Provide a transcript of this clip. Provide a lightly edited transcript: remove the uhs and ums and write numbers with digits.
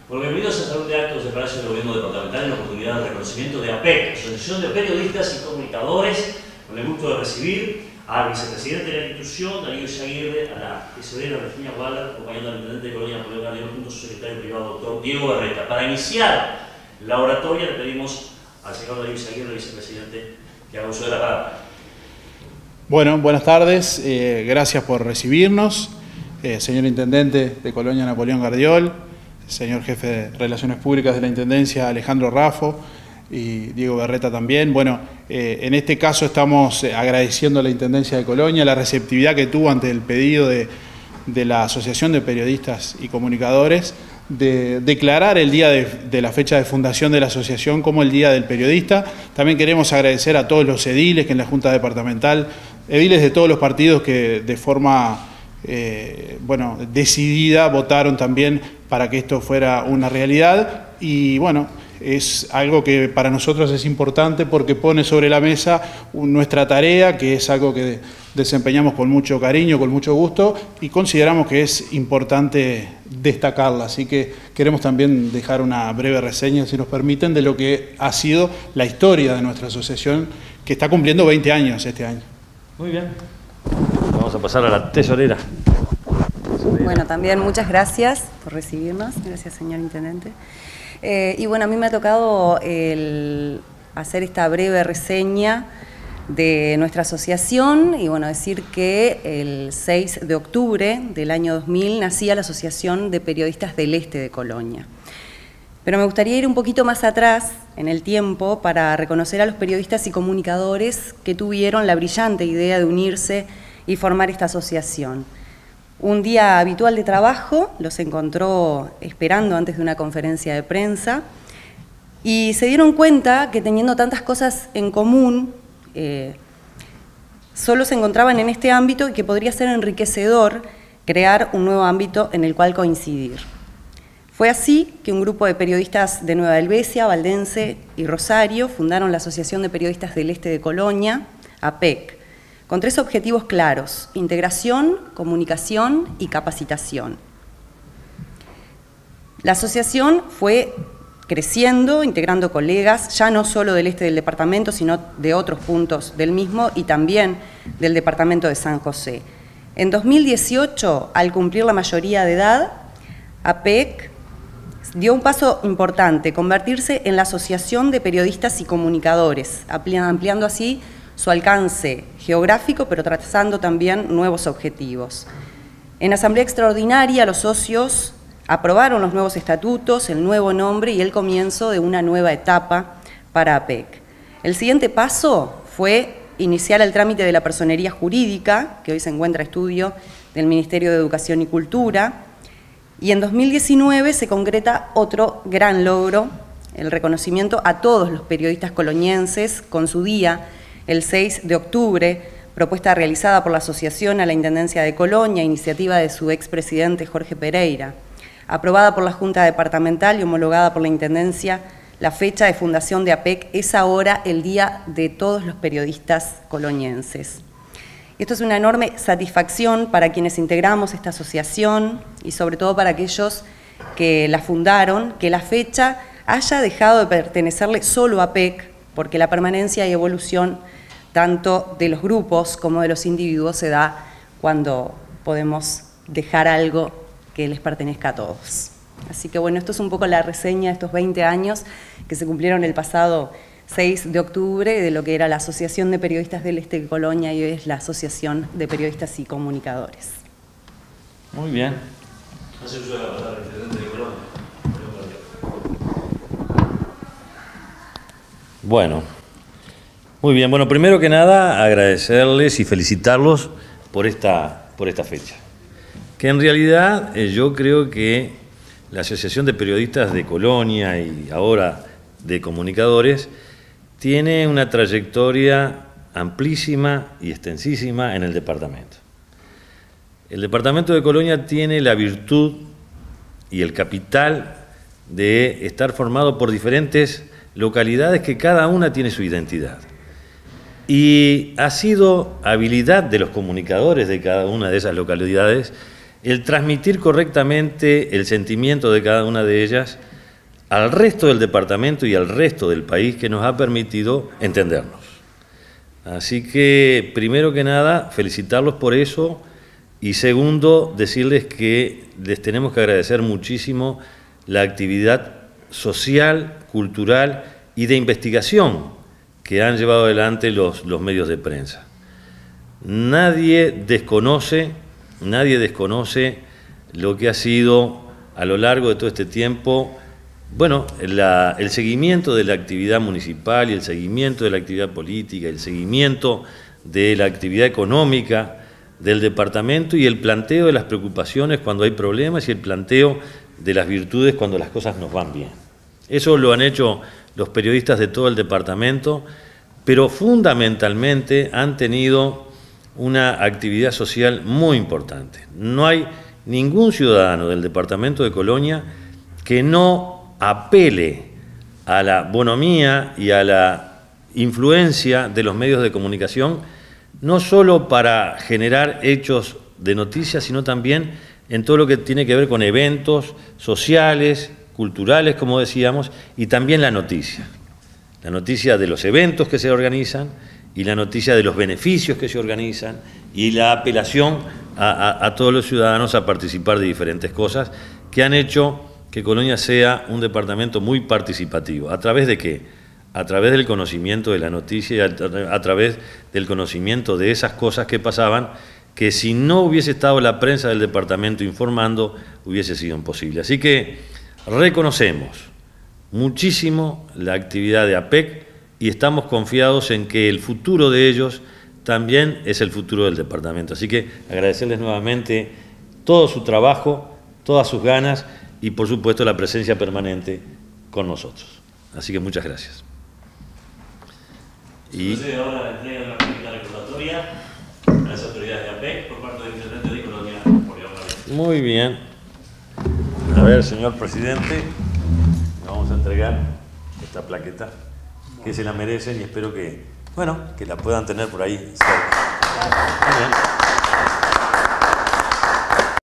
Por bienvenidos al Salón de Actos del Palacio del Gobierno Departamental en la oportunidad de reconocimiento de APEC, Asociación de Periodistas y Comunicadores, con el gusto de recibir al vicepresidente de la institución, Darío Izaguirre, a la tesorera Virginia Waller, acompañando al intendente de Colonia, Napoleón Gardiol, junto a su secretario privado, doctor Diego Berreta. Para iniciar la oratoria, le pedimos al señor Darío Izaguirre, vicepresidente, que haga uso de la palabra. Bueno, buenas tardes, gracias por recibirnos, señor intendente de Colonia, Napoleón Gardiol, señor jefe de Relaciones Públicas de la Intendencia, Alejandro Raffo, y Diego Berreta también. Bueno, en este caso estamos agradeciendo a la Intendencia de Colonia la receptividad que tuvo ante el pedido de la Asociación de Periodistas y Comunicadores de declarar el día de la fecha de fundación de la asociación como el Día del Periodista. También queremos agradecer a todos los ediles que en la Junta Departamental, ediles de todos los partidos que de forma decidida votaron también para que esto fuera una realidad. Y bueno, es algo que para nosotros es importante porque pone sobre la mesa nuestra tarea, que es algo que desempeñamos con mucho cariño, con mucho gusto, y consideramos que es importante destacarla. Así que queremos también dejar una breve reseña, si nos permiten, de lo que ha sido la historia de nuestra asociación, que está cumpliendo 20 años este año. Muy bien. Vamos a pasar a la tesorera. Bueno, también muchas gracias por recibirnos. Gracias, señor intendente. Y bueno, a mí me ha tocado hacer esta breve reseña de nuestra asociación y bueno, decir que el 6 de octubre del año 2000 nacía la Asociación de Periodistas del Este de Colonia. Pero me gustaría ir un poquito más atrás en el tiempo para reconocer a los periodistas y comunicadores que tuvieron la brillante idea de unirse y formar esta asociación. Un día habitual de trabajo los encontró esperando antes de una conferencia de prensa y se dieron cuenta que teniendo tantas cosas en común, solo se encontraban en este ámbito y que podría ser enriquecedor crear un nuevo ámbito en el cual coincidir. Fue así que un grupo de periodistas de Nueva Helvecia, Valdense y Rosario fundaron la Asociación de Periodistas del Este de Colonia, APEC, con 3 objetivos claros: integración, comunicación y capacitación. La asociación fue creciendo, integrando colegas, ya no solo del este del departamento, sino de otros puntos del mismo y también del departamento de San José. En 2018, al cumplir la mayoría de edad, APEC dio un paso importante, convertirse en la Asociación de Periodistas y Comunicadores, ampliando así su alcance geográfico, pero trazando también nuevos objetivos. En asamblea extraordinaria, los socios aprobaron los nuevos estatutos, el nuevo nombre y el comienzo de una nueva etapa para APEC. El siguiente paso fue iniciar el trámite de la personería jurídica, que hoy se encuentra a estudio del Ministerio de Educación y Cultura, y en 2019 se concreta otro gran logro, el reconocimiento a todos los periodistas colonienses con su día, el 6 de octubre, propuesta realizada por la Asociación a la Intendencia de Colonia, iniciativa de su expresidente Jorge Pereira. Aprobada por la Junta Departamental y homologada por la Intendencia, la fecha de fundación de APEC es ahora el Día de todos los periodistas colonienses. Esto es una enorme satisfacción para quienes integramos esta asociación y sobre todo para aquellos que la fundaron, que la fecha haya dejado de pertenecerle solo a APEC, porque la permanencia y evolución tanto de los grupos como de los individuos se da cuando podemos dejar algo que les pertenezca a todos. Así que bueno, esto es un poco la reseña de estos 20 años que se cumplieron el pasado 6 de octubre de lo que era la Asociación de Periodistas del Este de Colonia y hoy es la Asociación de Periodistas y Comunicadores. Muy bien. Hace uso de la palabra intendente de Colonia. Bueno, muy bien. Bueno, primero que nada, agradecerles y felicitarlos por esta fecha. Que en realidad yo creo que la Asociación de Periodistas de Colonia y ahora de Comunicadores tiene una trayectoria amplísima y extensísima en el departamento. El departamento de Colonia tiene la virtud y el capital de estar formado por diferentes localidades que cada una tiene su identidad. Y ha sido habilidad de los comunicadores de cada una de esas localidades el transmitir correctamente el sentimiento de cada una de ellas al resto del departamento y al resto del país, que nos ha permitido entendernos. Así que, primero que nada, felicitarlos por eso, y segundo, decirles que les tenemos que agradecer muchísimo la actividad social, cultural y de investigación que han llevado adelante los medios de prensa. Nadie desconoce lo que ha sido a lo largo de todo este tiempo, bueno, el seguimiento de la actividad municipal y el seguimiento de la actividad política, el seguimiento de la actividad económica del departamento y el planteo de las preocupaciones cuando hay problemas y el planteo de las virtudes cuando las cosas nos van bien. Eso lo han hecho los periodistas de todo el departamento, pero fundamentalmente han tenido una actividad social muy importante. No hay ningún ciudadano del departamento de Colonia que no apele a la bonomía y a la influencia de los medios de comunicación, no solo para generar hechos de noticias, sino también en todo lo que tiene que ver con eventos sociales, culturales, como decíamos, y también la noticia de los eventos que se organizan y la noticia de los beneficios que se organizan y la apelación a todos los ciudadanos a participar de diferentes cosas que han hecho que Colonia sea un departamento muy participativo. ¿A través de qué? A través del conocimiento de la noticia y a través del conocimiento de esas cosas que pasaban, que si no hubiese estado la prensa del departamento informando, hubiese sido imposible. Así que reconocemos muchísimo la actividad de APEC y estamos confiados en que el futuro de ellos también es el futuro del departamento. Así que agradecerles nuevamente todo su trabajo, todas sus ganas y por supuesto la presencia permanente con nosotros. Así que muchas gracias. Y procede ahora la entrega de una carta recordatoria a las autoridades de APEC por parte del intendente de Colonia, Napoleón Gardiol. Muy bien. A ver, señor presidente, le vamos a entregar esta plaqueta, que se la merecen y espero que, bueno, que la puedan tener por ahí cerca. Muy bien.